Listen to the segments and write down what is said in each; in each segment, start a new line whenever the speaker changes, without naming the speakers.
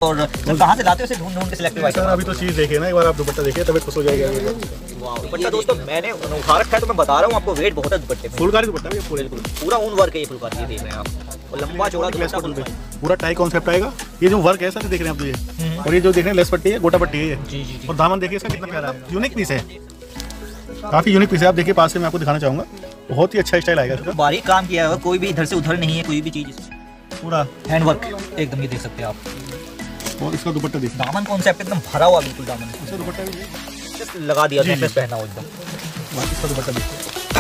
और कहाँ से लाते हो इसे ढूंढ के सिलेक्टिव आइटम?
सर अभी तो चीज़ देखे ना, एक बार आप दुपट्टा देखिए तब खुश हो जाएगा।
वाह दुपट्टा दोस्तों मैंने उठा रखा है तो मैं बता रहा हूँ आपको, वेट बहुत है दुपट्टे में।
फुलकारी दुपट्टा भी
पूरा ऊन वर्क है ये फुलकारी, ये देख रहे हैं आप, और लंबा चौड़ा दुपट्टा
पूरा टाई कॉन्सेप्ट आएगा। ये जो वर्क है सर देख रहे हैं आप, ये और ये जो देख रहे हैं लेस पट्टी है, गोटा पट्टी है ये। और दामन देखिए इसका कितना प्यारा है, यूनिक पीस है, काफी यूनिक पीस है। आप देखिए पास से मैं आपको दिखाना चाहूंगा, बहुत ही अच्छा स्टाइल आएगा इसका।
बारीक काम किया है, कोई भी इधर से उधर नहीं है, कोई भी चीज
पूरा
हैंड वर्क एकदम, ये देख सकते हैं आप।
और इसका दुपट्टा देखिए,
दामन कॉन्सेप्ट एकदम भरा हुआ बिल्कुल दामन,
इसका दुपट्टा भी
लगा दिया नेकलेस पहना हुआ एकदम।
इसका दुपट्टा देखिए,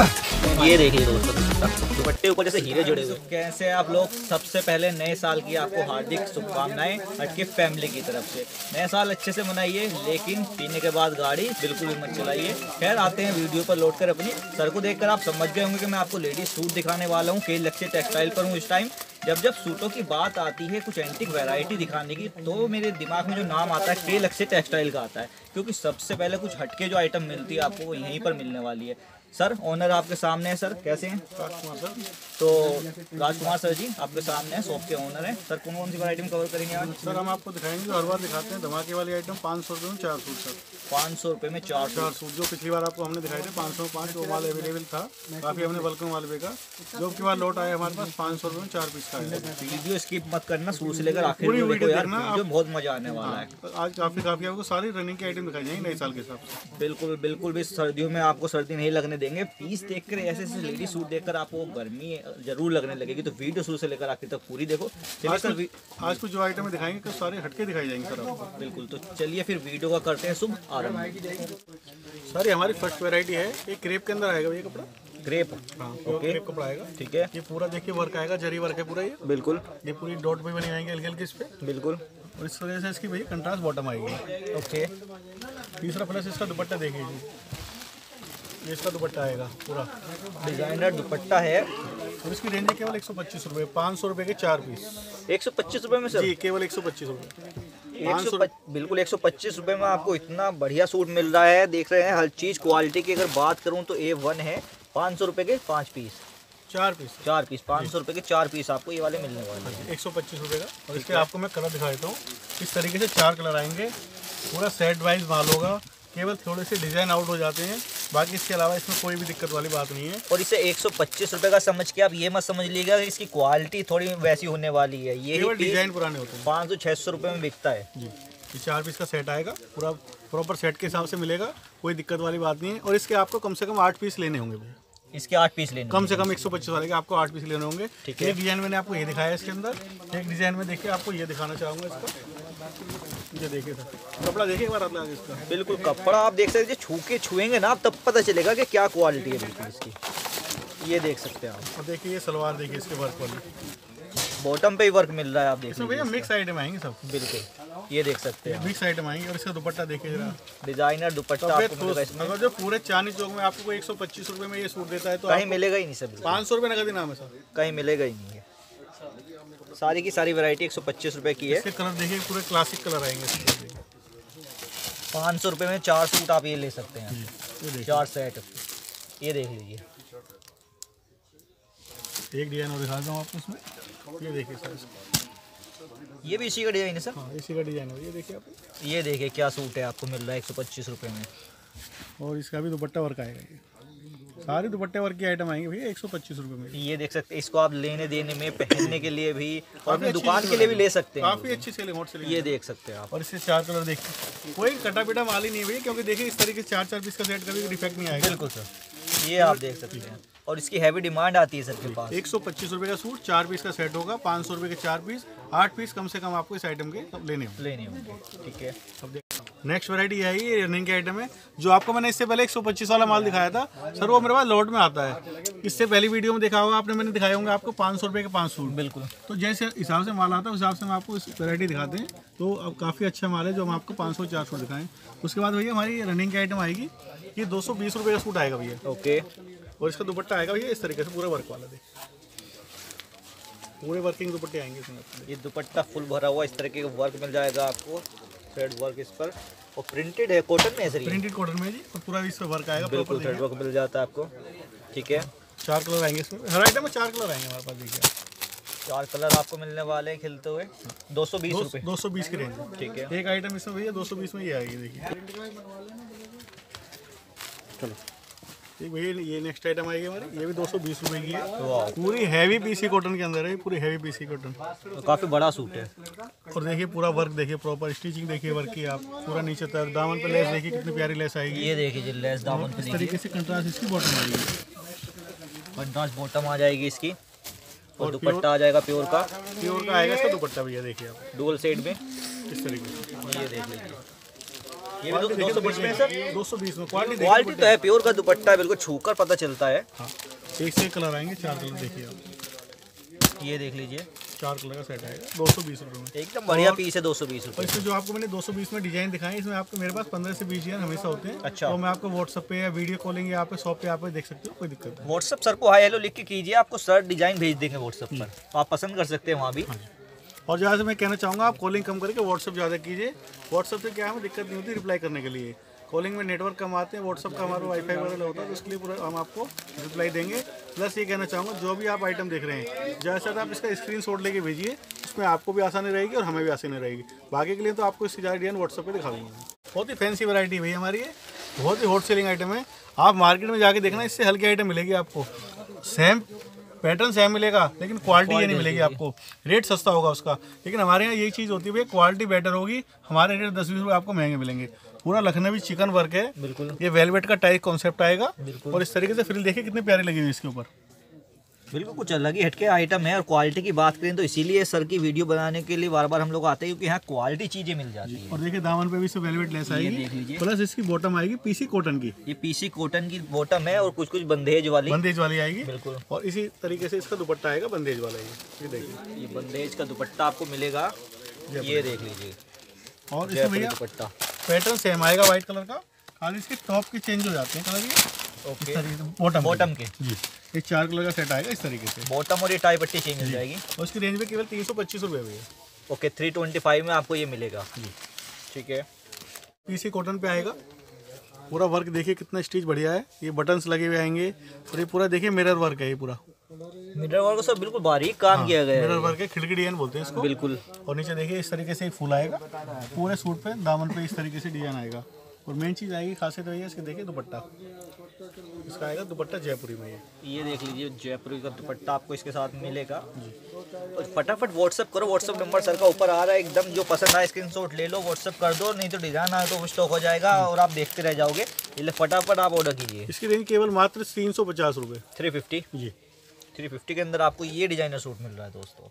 ये देखिए दोस्तों दुपट्टे ऊपर जैसे हीरे जुड़े हुए। कैसे आप लोग, सबसे पहले नए साल की आपको हार्दिक शुभकामनाएं हटके फैमिली की तरफ से। नया साल अच्छे से मनाइए, लेकिन पीने के बाद गाड़ी बिल्कुल भी मत चलाइए। खैर आते हैं वीडियो पर लौट कर अपनी। सर को देखकर आप समझ गए होंगे कि मैं आपको लेडीज सूट दिखाने वाला हूँ। के लक्ष्य टेक्सटाइल पर हूँ इस टाइम। जब सूटों की बात आती है, कुछ एंटिक वैरायटी दिखाने की, तो मेरे दिमाग में जो नाम आता है के लक्ष्य टेक्सटाइल का आता है, क्योंकि सबसे पहले कुछ हटके जो आइटम मिलती है आपको वो यहीं पर मिलने वाली है। सर ओनर आपके सामने है, सर कैसे हैं?
राजकुमार सर।
तो राजकुमार सर जी आपके सामने हैं, शॉप के ओनर हैं। सर कौन कौन सी वैरायटी में कवर करेंगे आज?
सर हम आपको दिखाएंगे, हर बार दिखाते हैं धमाके वाली आइटम। 500 रुपये में 4 सूट सर।
500 रुपये में 4
सूट। जो पिछली बार आपको हमने दिखाए थे 505, वो माल अवेलेबल था, काफ़ी हमने बल्क में माल बेचा। जो की बार लौट आया हमारे पास 500 रुपये में 4 पीस का है।
वीडियो स्किप मत करना, शुरू से लेकर आखिर तक देखो यार, वीडियो बहुत मजा आने वाला है।
आज काफ़ी आपको सारी रनिंग की आइटम दिखाई जाएंगी नए साल के हिसाब से।
बिल्कुल बिल्कुल भी सर्दियों में आपको सर्दी नहीं लगने देंगे। पीस देखकर ऐसे ऐसे लेडी सूट देखकर आपको गर्मी जरूर लगने लगेगी, तो वीडियो शुरू से लेकर आखिर तक पूरी देखो।
आज कुछ जो आइटम दिखाएंगे तो सारे हटके दिखाई जाएंगे सर आपको।
बिल्कुल, तो चलिए फिर वीडियो का करते हैं शुभ आरंभ।
सर ये हमारी फर्स्ट वैरायटी है, ये क्रेप के अंदर आएगा ये कपड़ा।
क्रेप,
हाँ
ओके,
क्रेप कपड़ा आएगा, ठीक
है।
ये पूरा देखिए वर्क आएगा, जरी वर्क है पूरा ये। बिल्कुल, ये पूरी डॉट पे बनी आएंगे हल्के हल्के इस पे। बिल्कुल, और इस वजह से इसकी भैया कंट्रास्ट बॉटम आएगी। ओके, तीसरा प्लस इसका दुपट्टा देखिए जी, ये इसका दुपट्टा आएगा पूरा
डिजाइनर दुपट्टा है,
और इसकी रेंज है केवल 125 रुपये। 500 रुपये के 4 पीस।
125 रुपये में सर? जी
केवल 125 रुपये।
बिल्कुल 125 रुपये में आपको इतना बढ़िया सूट मिल रहा है। देख रहे हैं हर चीज़ क्वालिटी की अगर बात करूं तो A1 है। 500 रुपये के 5 पीस, 4 पीस 500 रुपये के 4 पीस आपको ये वाले मिलने वाले हैं
125 रुपये का। और इसके आपको मैं कलर दिखा देता हूँ। इस तरीके से 4 कलर आएंगे, पूरा सेट वाइज माल होगा। केवल थोड़े से डिजाइन आउट हो जाते हैं, बाकी इसके अलावा इसमें कोई भी दिक्कत वाली बात नहीं है।
और इसे 125 रुपये का समझ के आप ये मत समझ लीजिएगा कि इसकी क्वालिटी थोड़ी वैसी होने वाली है। ये
केवल डिजाइन पुराने होते हैं।
500-600 रुपये में बिकता है जी।
ये 4 पीस का सेट आएगा, पूरा प्रॉपर सेट के हिसाब से मिलेगा, कोई दिक्कत वाली बात नहीं है। और इसके आपको कम से कम 8 पीस लेने होंगे भैया।
इसके 8 पीस लेने,
कम से कम 125 वाले के आपको 8 पीस लेने होंगे।
ठीक है।
एक डिजाइन मैंने आपको ये दिखाया है इसके अंदर। एक डिजाइन में देखिए आपको ये दिखाना चाहूँगा इसका, ये देखिए सर कपड़ा देखिए एक बार आप इसका।
बिल्कुल कपड़ा आप देख सकते हैं, छुएंगे ना आप तब पता चलेगा कि क्या क्वालिटी है बिल्कुल इसकी। ये देख सकते हैं आप।
और देखिए ये सलवार देखिए इसके वर्क वाली,
बॉटम पे ही वर्क मिल रहा है आप देख
सकते हैं। भैया मिक्स आइटम आएंगे सब।
बिल्कुल ये देख सकते हैं
मिक्स आइटम आएंगे। और इसका दुपट्टा देखिए जरा,
डिजाइनर दुपट्टा आपको मिलेगा इसमें।
अगर जो पूरे चांदनी चौक में आपको 125 रुपये में ये सूट देता है तो
कहीं मिलेगा ही नहीं सर।
500 रुपये नगद इनाम है सर,
कहीं मिलेगा ही नहीं है। सारी की सारी वैरायटी 125 रुपये की है।
इसके कलर देखिए पूरे क्लासिक कलर आएंगे।
500 रुपये में 4 सूट आप ये ले सकते हैं, 4 सेट। ये देख लीजिए,
एक डिजाइन और दिखा दूँ आपको इसमें। ये देखिए सर,
ये भी इसी का डिजाइन है सर।
हाँ इसी का डिजाइन है। ये देखिए आप,
ये देखिए क्या सूट है आपको मिल रहा है 125 रुपये में।
और इसका भी दुपट्टा वर्क आएगा। ये सारी दुपट्टे वर्क की आइटम आएंगे भैया 125 रुपये में।
ये देख सकते हैं, इसको आप लेने देने में, पहनने के लिए भी और अपनी दुकान के लिए भी ले सकते हैं।
काफ़ी अच्छी सेलिंग, हॉट सेलिंग।
ये देख सकते हैं आप।
और इससे 4 कलर देखिए, कोई कटा पिटा माल ही नहीं है भैया, क्योंकि देखिए इस तरीके से 4-4 पीस का सेट कभी डिफेक्ट नहीं आएगा।
बिल्कुल सर, ये आप देख सकते हैं। और इसकी हैवी डिमांड आती है सर के पास।
125 रुपये का सूट, 4 पीस का सेट होगा। 500 रुपये के 4 पीस, 8 पीस कम से कम आपको इस आइटम के लेने
होंगे। ठीक है।
नेक्स्ट वैरायटी है ये रनिंग के आइटम है, जो आपको मैंने इससे पहले 125 वाला माल दिखाया था सर, वो मेरे पास लॉट में आता है। इससे पहली वीडियो में देखा होगा आपने, मैंने दिखाया होंगे आपको 500 रुपये के 5 सूट। बिल्कुल, तो जैसे हिसाब से माल आता है उस हिसाब से हम आपको इस वैरायटी दिखाते हैं। तो अब काफ़ी अच्छा माल है जो हम आपको 504 सूट दिखाएं। उसके बाद भैया हमारी रनिंग की आइटम आएगी, ये 220 रुपये का सूट आएगा भैया। ओके, और इसका दुपट्टा आएगा भैया इस तरीके से पूरा वर्क वाला, देखिए पूरे वर्किंग दुपट्टे आएंगे इसमें।
ये दुपट्टा फुल भरा हुआ इस तरीके का वर्क मिल जाएगा आपको, थ्रेड वर्क इस पर, और प्रिंटेड है, कॉटन में है सर।
प्रिंटेड कॉटन में जी, और पूरा इस पर वर्क आएगा।
बिल्कुल थ्रेड वर्क मिल जाता है आपको। ठीक है,
4 कलर आएंगे इसमें, हर आइटम में 4 कलर आएंगे हमारे पास। देखिए
4 कलर आपको मिलने वाले हैं खिलते हुए 220 रुपये।
220 की रेंज।
ठीक है,
एक आइटम इसमें भैया 220 में ये आएगी, देखिए। चलो एक भैया ये नेक्स्ट आइटम आएगी हमारी, ये भी 220 रुपये की है। पूरी हैवी पीसी कॉटन के अंदर है, पूरी हैवी पीसी कॉटन,
तो काफ़ी बड़ा सूट है।
और देखिए पूरा वर्क देखिए, प्रॉपर स्टिचिंग देखिए वर्क की आप, पूरा नीचे तक दामन पे लेस देखिए कितनी प्यारी लेस आएगी।
ये देखिए जी लेस दामन पे,
इस तरीके से कंट्रास्ट इसकी बॉटम आएगी,
कंट्रास्ट बॉटम आ जाएगी इसकी, और दुपट्टा आ जाएगा प्योर का
आएगा इसका दुपट्टा भैया, देखिए आप
डुअल सेट में
इस तरीके से।
ये देख लीजिए, ये भी 220 में सर,
220 में क्वालिटी
क्वालिटी तो है, प्योर का दुपट्टा है, बिल्कुल छूकर पता चलता है।
हाँ, एक से कलर आएंगे, 4 कलर देखिए आप,
ये देख लीजिए
4 कलर का सेट आएगा 220 रुपये में,
एकदम बढ़िया पीस है 220
और
रुपये।
इसमें जो आपको मैंने 220 में डिजाइन दिखाए, इसमें आपको मेरे पास 15 से 20 डिजाइन हमेशा होते हैं।
अच्छा।
तो मैं आपको व्हाट्सएप पे या वीडियो कॉलिंग या आप शॉप पे आप देख सकते हो, कोई दिक्कत नहीं।
व्हाट्सअप सर को हाई हेलो लिख के कीजिए, आपको सर डिजाइन भेज देंगे व्हाट्सअप पर, तो आप पसंद कर सकते हैं वहाँ भी।
और ज़्यादा से मैं कहना चाहूँगा आप कॉलिंग कम करके व्हाट्सअप ज़्यादा कीजिए। व्हाट्सअप से क्या हमें दिक्कत नहीं होती रिप्लाई करने के लिए, कॉलिंग में नेटवर्क कम आते हैं, व्हाट्सअप का हमारा वाईफाई वगैरह होता है, तो इसके लिए पूरा हम आपको रिप्लाई देंगे। प्लस ये कहना चाहूँगा जो भी आप आइटम देख रहे हैं, जैसा आप इसका स्क्रीनशॉट लेके भेजिए, उसमें आपको भी आसानी रहेगी और हमें भी आसानी रहेगी। बाकी के लिए तो आपको इसकी ज़्यादा डिजाइन व्हाट्सअप पे दिखा देंगे। बहुत ही फैंसी वैरायटी भैया हमारी ये, बहुत ही हॉट सेलिंग आइटम है। आप मार्केट में जाके देखना, इससे हल्की आइटम मिलेगी आपको, सेम पैटर्न सेम मिलेगा लेकिन क्वालिटी ये नहीं मिलेगी आपको, रेट सस्ता होगा उसका। लेकिन हमारे यहाँ यही चीज़ होती है भैया, क्वालिटी बेटर होगी, हमारे रेट 10-20 रुपये आपको महंगे मिलेंगे। पूरा लखनवी चिकन वर्क है,
बिल्कुल
ये वेलवेट का टाइप कॉन्सेप्ट आएगा, और इस तरीके से फ्रिल देखिए कितनी प्यारी लगी हुई इसके ऊपर,
बिल्कुल कुछ अलग ही हटके आइटम है। और क्वालिटी की बात करें तो इसीलिए सर की वीडियो बनाने के लिए बार बार हम लोग आते हैं, क्योंकि यहाँ क्वालिटी चीज़ें मिल जाती है।
और देखिए दामन पे भी से वेलवेट लेस
देख
आएगी,
लीजिए,
प्लस इसकी बॉटम आएगी पीसी कॉटन की,
ये पीसी कॉटन की बॉटम है और कुछ कुछ बंदेज वाली
आएगी,
बिल्कुल।
और इसी तरीके से इसका दुपट्टा आएगा बंदेज वाला, ये देखिए,
ये बंदेज का दुपट्टा आपको मिलेगा, ये देख लीजिए।
और इसमें भैया
दुपट्टा
पैटर्न सेम आएगा व्हाइट कलर का, खाली इसके टॉप के चेंज हो जाते हैं कलर, ये
ओके बॉटम के
जी, ये 4 कलर का सेट आएगा इस तरीके से,
बॉटम और ये टाई पट्टी चेंज हो जाएगी।
और इसकी रेंज में केवल 325 रुपये हुई है।
ओके 325 में आपको ये मिलेगा जी, ठीक है।
पीसी कॉटन पे आएगा, पूरा वर्क देखिए कितना स्टिच बढ़िया है, ये बटन्स लगे हुए आएंगे, और ये पूरा देखिए मिरर वर्क है, ये पूरा
मिरर वर्क सब बिल्कुल बारीक काम किया गया है,
मिरर वर्क है, खिड़की डिजाइन बोलते हैं इसको,
बिल्कुल।
और नीचे देखिए इस तरीके से एक फूल आएगा, पूरे सूट पे दामन पे इस तरीके से डिजाइन आएगा। और मेन चीज़ आएगी खासियत है इसके, देखिए दुपट्टा, इसका आएगा दुपट्टा जयपुरी में, ये
देख लीजिए जयपुरी का दुपट्टा आपको इसके साथ मिलेगा। और फटाफट व्हाट्सअप करो, व्हाट्सअप नंबर सर का ऊपर आ रहा है एकदम, जो पसंद आए स्क्रीनशॉट ले लो, व्हाट्सअप कर दो, नहीं तो डिजाइन आए तो स्टॉक हो जाएगा और आप देखते रह जाओगे, इसलिए फटाफट आप ऑर्डर कीजिए।
इसकी रेंज केवल मात्र 350 रुपये,
350
जी,
350 के अंदर आपको ये डिजाइनर सूट मिल रहा है दोस्तों।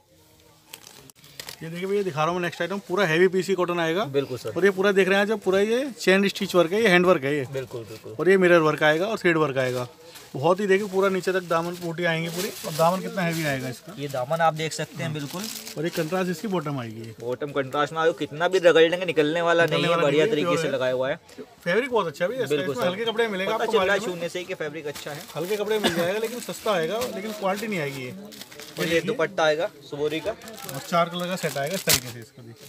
ये देखिए भैया दिखा रहा हूँ मैं नेक्स्ट आइटम, पूरा हैवी पीसी कॉटन आएगा,
बिल्कुल सर।
और ये पूरा देख रहे हैं जब पूरा ये चेन स्टिच वर्क है, ये हैंड वर्क है ये,
बिल्कुल बिल्कुल।
और ये मिरर वर्क आएगा और थ्रेड वर्क आएगा, बहुत ही देखिए पूरा नीचे तक दामन बूटी आएंगे पूरी, और दामन कितना हैवी आएगा इसका,
ये दामन आप देख सकते हैं बिल्कुल,
और एक कंट्रास्ट इसकी बॉटम आएगी,
बॉटम कंट्रास्ट में आएगा, कितना भी रगड़ लेंगे निकलने वाला नहीं है, बढ़िया तरीके से लगाया हुआ है।
फैब्रिक बहुत अच्छा भी है,
बिल्कुल सर।
हल्के कपड़े मिलेगा
पता
आपको,
चल रहा है छूने से ही कि फैब्रिक अच्छा है,
हल्के कपड़े मिल जाएगा लेकिन सस्ता आएगा, लेकिन क्वालिटी नहीं आएगी ये।
और ये दुपट्टा आएगा सुबोरी का,
और 4 कलर का सेट आएगा इस तरीके से इसका भी,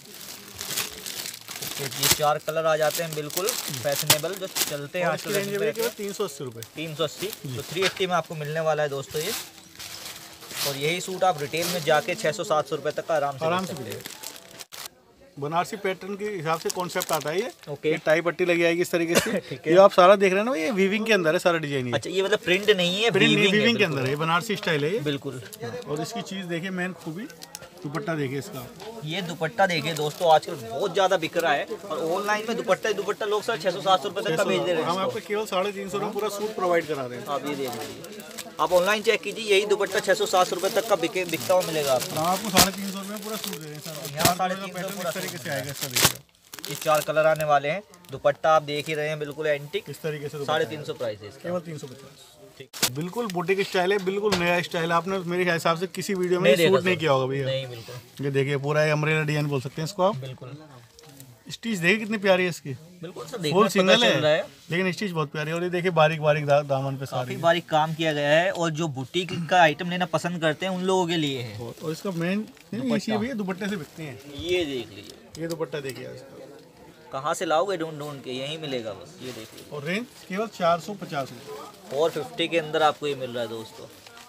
ये 4 कलर आ जाते हैं बिल्कुल फैशनेबल जो चलते हैं आजकल।
380 रुपये,
380 तो 380 में आपको मिलने वाला है दोस्तों ये। और यही सूट आप रिटेल में जाके 600-700 रुपये तक का आराम से
मिलेगा। बनारसी पैटर्न के हिसाब से कॉन्सेप्ट आता है ये,
ओके।
टाई पट्टी लगी आएगी इस तरीके से,
ठीक है।
ये आप सारा देख रहे हैं ना, ये वीविंग के अंदर है सारा डिजाइन,
अच्छा ये मतलब प्रिंट नहीं है,
वीविंग के अंदर है, बनारसी स्टाइल है ये,
बिल्कुल।
और इसकी चीज़ देखिए मेन खूबी, दुपट्टा देखिए इसका,
ये दुपट्टा देखिए दोस्तों आजकल बहुत ज़्यादा बिक रहा है, और ऑनलाइन में दुपट्टा लोग सर 600-700 रुपये तक का भेज दे रहे हैं।
हम आपको केवल 350 रुपये पूरा सूट प्रोवाइड करा रहे हैं।
आप ये देख लीजिए, आप ऑनलाइन चेक कीजिए, यही दुपट्टा 600-700 रुपये तक का बिकता हुआ मिलेगा आपको।
हम आपको 350 रुपये पूरा सूट दे रहे हैं सर,
यहाँ 350
इस तरीके से आएगा इसका, देखिए
ये 4 कलर आने वाले हैं, दुपट्टा आप देख ही रहे हैं बिल्कुल एंटिक,
इस तरीके से
350 प्राइस है इसका,
केवल 350, बिल्कुल बुटीक स्टाइल है, बिल्कुल नया स्टाइल है, आपने मेरे हिसाब से किसी वीडियो में शूट नहीं किया होगा भैया,
नहीं बिल्कुल।
ये देखिए पूरा अम्ब्रेला डिजाइन बोल सकते हैं इसको आप,
बिल्कुल
स्टिच देखिए कितनी प्यारी है इसकी,
बिल्कुल सर,
फुल सिंगल
है
लेकिन स्टिच बहुत प्यारी है, और ये देखिए बारीक बारीक दामन पे सारी
बारीक काम किया गया है, और जो बुटीक का आइटम लेना पसंद करते हैं उन लोगों के लिए है।
और इसका मेन ये भैया दुपट्टे से बिकते हैं,
ये देख लीजिए,
ये दुपट्टा देखिए इसका,
कहाँ से लाओगे ढूंढ के, यहीं मिलेगा बस, ये देखिए।
और रेंज केवल 450 रुपये,
450 के अंदर आपको ये मिल रहा है दोस्तों,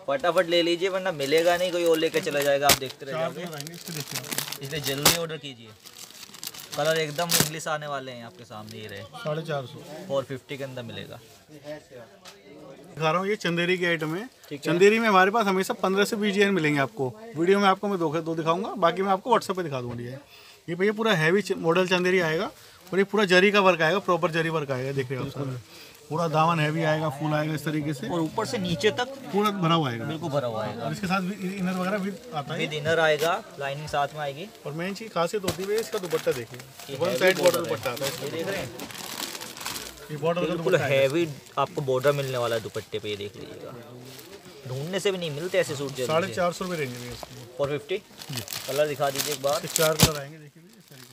फटाफट ले लीजिए वरना मिलेगा नहीं, कोई और लेके चला जाएगा, आप देखते रह जाओगे। इसलिए जल्दी ऑर्डर कीजिए। कलर एकदम इंग्लिश आने वाले हैं आपके सामने, ये रहे
450
450 के अंदर मिलेगा।
दिखा रहा हूँ, ये चंदेरी की आइटम है। चंदेरी में हमारे पास हमेशा 15 से 20 डिजाइन मिलेंगे आपको। वीडियो में आपको मैं दो दिखाऊंगा, बाकी मैं आपको व्हाट्सएप पे दिखा दूंगा डिजाइन। ये भैया पूरा हैवी मॉडल चंदेरी आएगा और ये पूरा जरी का वर्क आएगा, प्रॉपर जरी वर्क आएगा। देख रहे हो आप, पूरा दामन हैवी आएगा, फुल आएगा इस तरीके से,
और ऊपर से नीचे तक
पूरा भरा हुआ आएगा,
बिल्कुल भरा हुआ आएगा।
और इसके साथ इनर वगैरह भी आता है,
विद इनर आएगा, लाइनिंग साथ में आएगी।
और मेन चीज खासियत होती है इसका दुपट्टा। देखिए वन साइड बॉर्डर दुपट्टा आता है,
ये देख रहे हैं,
ये बॉर्डर का
बिल्कुल हैवी आपको बॉर्डर मिलने वाला है दुपट्टे पे। ये देख लीजिएगा, ढूंढने से भी नहीं मिलते ऐसे सूट।
450 रुपये रेंज में
450। कलर दिखा दीजिए एक बार।
4 कलर आएंगे, देखिए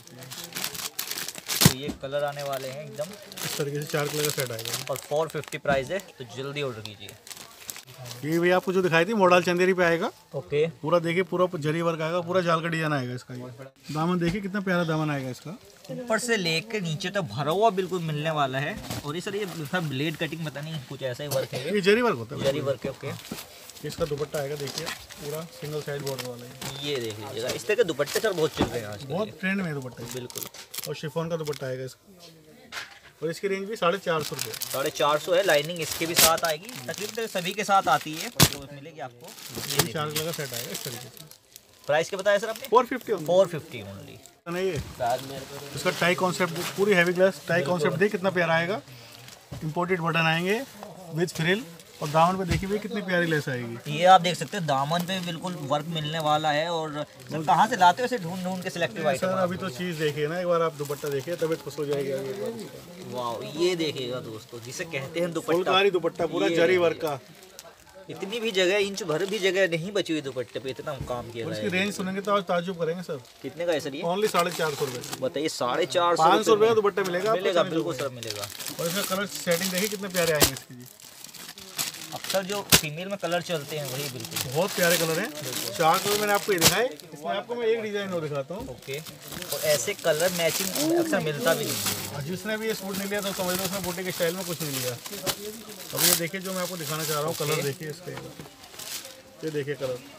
तो ये कलर आने वाले हैं एकदम
इस तरीके से 4 कलर का सेट आएगा
और 450 प्राइस है, तो जल्दी ऑर्डर कीजिए।
ये भी आपको जो दिखाई थी मॉडल चंदेरी पे आएगा।
ओके,
पूरा देखिए, पूरा जरी वर्क आएगा, पूरा जाल का डिजाइन आएगा इसका। ये दामन देखिए कितना प्यारा दामन आएगा इसका,
ऊपर से लेके नीचे तक भरा हुआ बिल्कुल मिलने वाला है। और ये सर ये ब्लेड कटिंग पता नहीं कुछ ऐसा ही वर्क है,
ये जरी वर्क होता है,
जरी वर्क है। ओके,
इसका दुपट्टा आएगा, देखिए पूरा सिंगल साइड बॉर्डर वाला है।
ये देख लीजिएगा, इस तरह के दुपट्टे सर बहुत चल रहे हैं आज,
बहुत ट्रेंड में दुपट्टा है
बिल्कुल।
और शिफॉन का दुपट्टा आएगा इसका, और इसकी रेंज भी 450 रुपये।
450 है। लाइनिंग इसके भी साथ आएगी, तकरीबन सभी के साथ आती है, जो मिलेगी आपको।
ये 4 कलर का सेट आएगा इस तरीके से।
प्राइस क्या बताया सर आपने?
450
450 ओनली।
नहीं, ये इसका टाई कॉन्सेप्ट पूरी हैवी ग्लास टाई कॉन्सेप्ट देखिए कितना प्यारा आएगा। इंपोर्टेड बटन आएंगे विद फ्रिल, और दामन पे देखिए भी कितनी प्यारी लेस आएगी।
ये आप देख सकते हैं, दामन पे बिल्कुल वर्क मिलने वाला है। और सर कहाँ से लाते हो ऐसे ढूंढ के सिलेक्टिव आइटम?
सर अभी तो चीज़ देखिए ना, एक बार आप दुपट्टा देखिए तबीयत खुश हो जाएगी।
वाह, ये देखिएगा दोस्तों, जिसे कहते हैं दुपट्टा,
फुलकारी दुपट्टा पूरा जरी वर्क का।
इतनी भी जगह, इंच भर भी जगह नहीं बची हुई दुपट्टे पे, इतना काम किया
इसकी रेंज सुनेंगे तो आज ताज्जुब करेंगे सर।
कितने का है सर ये?
ओनली 450 रुपये।
बताइए, 450
500 रुपये का दुपट्टा मिलेगा,
मिलेगा बिल्कुल सर, मिलेगा।
और इसका कलर सेटिंग देखिए कितने प्यारे आएंगे इसकी जी।
अक्सर जो फीमेल में कलर चलते हैं वही बिल्कुल
बहुत प्यारे कलर हैं। 4 कलर मैंने आपको ये दिखाए, इसमें आपको मैं एक डिजाइन और दिखाता हूँ।
ओके, और ऐसे कलर मैचिंग अक्सर मिलता भी नहीं।
जिसने भी ये सूट नहीं लिया तो समझ लो उसने बूटे के स्टाइल में कुछ नहीं लिया। अब ये देखिए जो मैं आपको दिखाना चाह रहा हूँ, कलर देखिए इसके, ये देखिए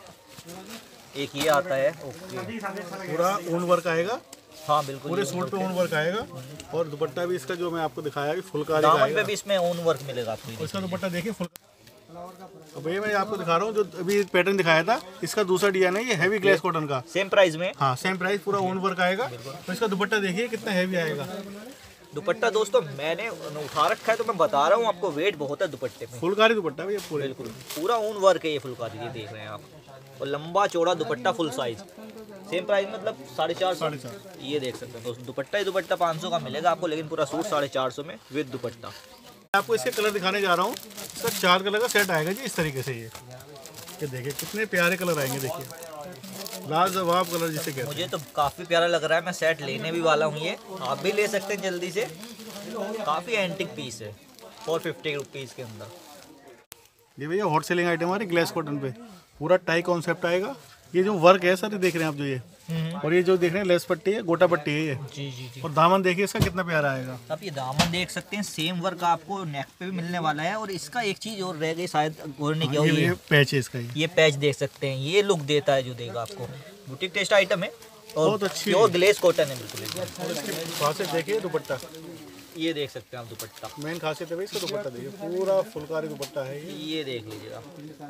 कलर
एक ये आता है। ओके,
पूरा ऊन वर्क आएगा।
हाँ बिल्कुल,
पूरे सूट पे ऊन वर्क आएगा। और दुपट्टा भी इसका जो मैं आपको दिखाया है फुलकारी
दामन
आएगा।
पे भी इसमें ऊन वर्क मिलेगा आपको।
और इसका दुपट्टा देखिए फुल। अब भैया मैं आपको दिखा रहा हूँ जो अभी पैटर्न दिखाया था, इसका दूसरा डिजाइन है, ये हैवी ग्लेस कॉटन का।
सेम प्राइस में?
हाँ सेम प्राइस, पूरा ऊन वर्क आएगा। तो इसका दुपट्टा देखिए कितना हैवी आएगा।
दुपट्टा दोस्तों मैंने उठा रखा है तो मैं बता रहा हूँ आपको, वेट बहुत है दुपट्टे में।
फुलकारी दुपट्टा भी पूरे,
बिल्कुल पूरा ऊन वर्क है ये फुलकारी, ये देख रहे हैं आप। और लंबा चौड़ा dupatta full size, same price मतलब 450। ये देख सकते हैं दोस्तों, दुपट्टा ही दुपट्टा 500 का मिलेगा आपको, लेकिन पूरा सूट 450 में विद दुपट्टा।
मैं आपको इसके कलर दिखाने जा रहा हूँ। इसका 4 कलर का सेट आएगा जी इस तरीके से। ये देखिए कितने प्यारे कलर आएंगे, देखिए लाजवाब कलर जिसे कहते हैं।
मुझे तो काफ़ी प्यारा लग रहा है, मैं सेट लेने भी वाला हूँ। ये आप भी ले सकते हैं जल्दी से, काफ़ी एंटिक पीस है 450 रुपीज़ के अंदर।
ये भैया हॉट सेलिंग आइटम हमारी ग्लेस कॉटन पे, पूरा टाई कॉन्सेप्ट आएगा। ये जो वर्क है सर, ये देख रहे हैं आप जो ये, और ये जो देख रहे हैं लेस पट्टी है, गोटा पट्टी है ये।
जी जी जी।
और दामन देखिए इसका कितना प्यारा आएगा।
आप ये दामन देख सकते हैं, सेम वर्क आपको नेक पे भी मिलने वाला है। और इसका एक चीज़ और रह गई शायद और नहीं किया,
ये पैच है इसका।
ये पैच देख सकते हैं, ये लुक देता है जो देगा आपको। बुटीक टेस्ट आइटम है और
बहुत अच्छी
प्योर ग्लेस कॉटन है बिल्कुल।
और इसकी खासियत देखिए दुपट्टा,
ये देख सकते हैं आप दुपट्टा,
मेन खासियत है भाई इसका दुपट्टा देखिए, पूरा फुलकारी दुपट्टा है
ये देख लीजिएगा,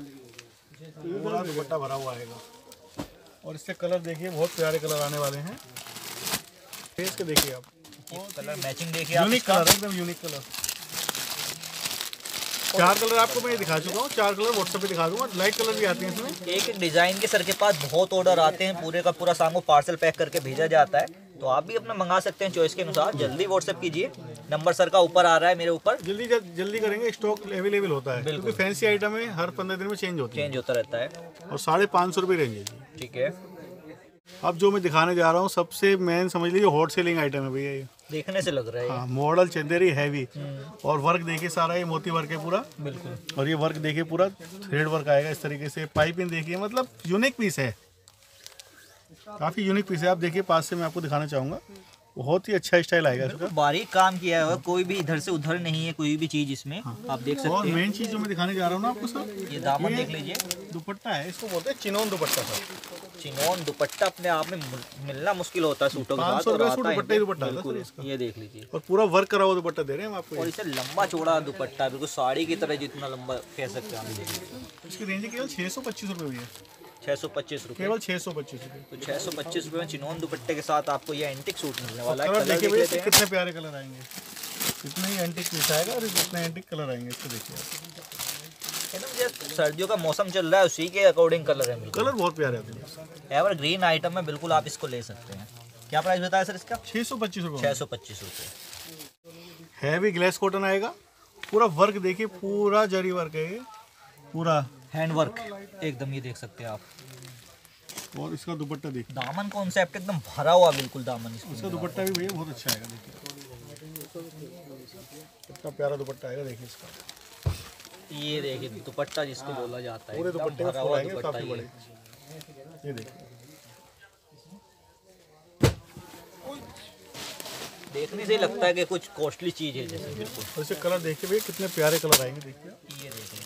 पूरा दुपट्टा भरा हुआ आएगा। और इससे कलर देखिए बहुत प्यारे कलर आने वाले हैं। फेस के देखिए आप,
कलर मैचिंग देखिए आप,
यूनिक कलर, एकदम यूनिक कलर। 4 कलर आपको मैं दिखा चुका हूँ, 4 कलर व्हाट्सएप पे दिखा दूंगा। लाइट कलर भी आते हैं इसमें।
एक एक डिजाइन के सर के पास बहुत ऑर्डर आते हैं, पूरे का पूरा शाम को पार्सल पैक करके भेजा जाता है। तो आप भी अपना मंगा सकते हैं चॉइस के अनुसार। जल्दी व्हाट्सएप कीजिए, नंबर सर का ऊपर आ रहा है मेरे ऊपर।
जल्दी करेंगे, स्टॉक अवेलेबल होता है क्योंकि फैंसी आइटम है, हर 15 दिन में चेंज होता
रहता है।
और 550 रुपये रेंज है जी।
ठीक है,
अब जो मैं दिखाने जा रहा हूँ सबसे मेन समझ लीजिए हॉट सेलिंग आइटम है भैया ये।
देखने से लग रहा है।
हाँ, मॉडल चंदेरी हैवी। और वर्क देखिए सारा ये मोती वर्क है पूरा
बिल्कुल।
और ये वर्क देखिए पूरा थ्रेड वर्क आएगा इस तरीके से। पाइपिंग देखिए, मतलब यूनिक पीस है, काफ़ी यूनिक पीस है। आप देखिए पास से मैं आपको दिखाना चाहूँगा, बहुत ही अच्छा स्टाइल आएगा इसका।
बारीक काम किया हुआ है, कोई भी इधर से उधर नहीं है कोई भी चीज इसमें। आप देख सकते हैं।
और मेन चीज जो मैं दिखाने जा रहा हूँ ना आपको सर,
ये दामन देख लीजिए,
दुपट्टा है, इसको बोलते हैं chinon dupatta sir.
Chinon dupatta अपने आप में मिलना मुश्किल होता है सूटों के साथ।
500 रुपये सूट दुपट्टा ही दुपट्टा है इसका।
ये देख लीजिए,
और पूरा वर्क करा हुआ दुपट्टा दे रहे हैं हम आपको।
और इसे लंबा चौड़ा दुपट्टा, बिल्कुल साड़ी की तरह जितना लंबा कह सकते हैं आप।
इसकी रेंज केवल 625 रुपये हुई है।
625 रुपये,
केवल 625 रुपये।
तो 625 रुपये में चिनोन दुपट्टे के साथ आपको ये एंटिक सूट मिलने वाला है।
कलर
कलर
देखिए
देख लेते हैं।
कितने प्यारे कलर आएंगे, इतने ही एंटिक पीस आएगा और इतने एंटिक कलर आएंगे। इसको देखिए
एकदम जैसे सर्दियों का मौसम चल रहा है उसी के अकॉर्डिंग कलर है।
कलर बहुत प्यारे आते हैं।
एवर ग्रीन आइटम में बिल्कुल आप इसको ले सकते हैं। क्या प्राइस बताया सर इसका?
625 रुपये।
625 रुपये।
हैवी ग्लेस कॉटन आएगा, पूरा वर्क देखिए, पूरा जरी वर्क है ये, पूरा
हैंड वर्क एकदम, ये देख सकते हैं आप।
और इसका दुपट्टा देखिए,
दामन कॉन्सेप्ट एकदम भरा हुआ बिल्कुल दामन इसमें।
इसका दुपट्टा भी भैया बहुत अच्छा आएगा। देखिए कितना प्यारा दुपट्टा आएगा, देखिए इसका।
ये देखिए दुपट्टा जिसको बोला जाता है,
पूरे
एकदम
दुपट्टे
भरा
को
हुआ
आएंगे
दुपट्टा
काफी
ये।
बड़े। ये देखिए
देखने से ही लगता है कि कुछ कॉस्टली चीज है जैसे, बिल्कुल।
और इसे कलर देखिए भैया कितने प्यारे कलर आएंगे, देखिए।
ये देखिए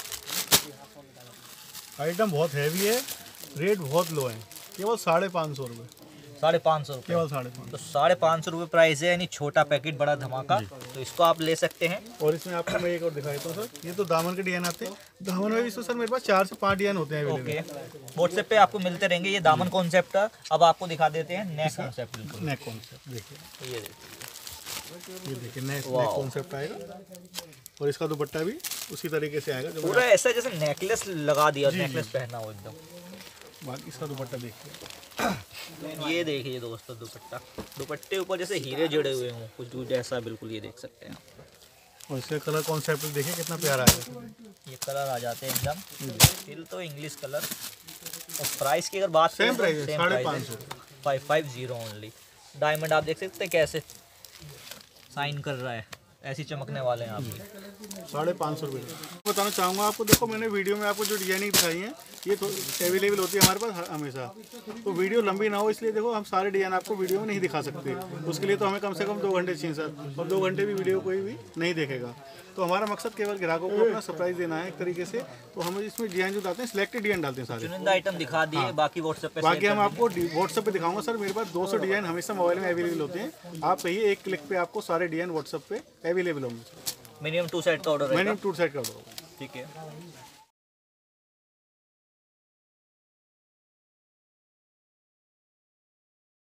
आइटम बहुत हैवी है, रेट बहुत लो है, केवल 550 रुपये।
550 रुपये,
केवल 550।
तो 550 रुपये प्राइस है, यानी छोटा पैकेट बड़ा धमाका। तो इसको आप ले सकते हैं।
और इसमें आपको मैं एक और दिखा देता हूँ सर, ये तो दामन के डिजाइन आते हैं। दामन में भी तो सर मेरे पास 4 से 5 डिजाइन होते हैं
ओके,
अवेलेबल।
व्हाट्सएप पे आपको मिलते रहेंगे ये दामन कॉन्सेप्ट। अब आपको दिखा देते हैं नेक कॉन्सेप्ट। बिल्कुल
नेक कॉन्सेप्ट देखिए,
ये देखिए,
ये देखिए नेक कॉन्सेप्ट आएगा। और इसका दुपट्टा भी उसी तरीके से आएगा, जो
पूरा ऐसा जैसे नेकलेस लगा दिया, नेकलेस पहना हो एकदम।
बाकी इसका दुपट्टा देखिए,
ये देखिए दोस्तों दुपट्टा, दुपट्टे ऊपर जैसे हीरे जड़े हुए हों कुछ दूर जैसा, बिल्कुल ये देख सकते हैं।
और इसका कलर कॉन्सेप्ट देखिए कितना प्यारा आएगा।
ये कलर आ जाते हैं एकदम फिल तो इंग्लिश कलर। और प्राइस की अगर बात
सेम प्राइस है, 550।
550 ओनली। डायमंड आप देख सकते हैं कैसे साइन कर रहा है, ऐसी चमकने वाले हैं आप।
550 रुपये बताना चाहूँगा आपको। देखो मैंने वीडियो में आपको जो डिजाइनिंग दिखाई है ये तो अवेलेबल होती है हमारे पास हमेशा, तो वीडियो लंबी ना हो इसलिए देखो हम सारे डिजाइन आपको वीडियो में नहीं दिखा सकते। उसके लिए तो हमें कम से कम 2 घंटे चाहिए सर, और 2 घंटे भी वीडियो कोई भी नहीं देखेगा। तो हमारा मकसद केवल ग्राहकों को अपना सरप्राइज देना है एक तरीके से। तो हम इसमें डिजाइन जो डालते हैं सिलेक्टेड डिजाइन डालते हैं सारे।
चुनिंदा आइटम दिखा दिए, बाकी व्हाट्सएप पे
बाकी हम आपको व्हाट्सएप पे दिखाऊंगा सर। मेरे पास 200 डिजाइन हमेशा मोबाइल में अवेलेबल होते हैं। आप कहिए एक क्लिक पे आपको सारे डिजाइन व्हाट्सएप पे अवेलेबल होंगे।
मिनिमम 2 सेट का ऑर्डर है।
मिनिमम 2 सेट का ऑर्डर।
ठीक है।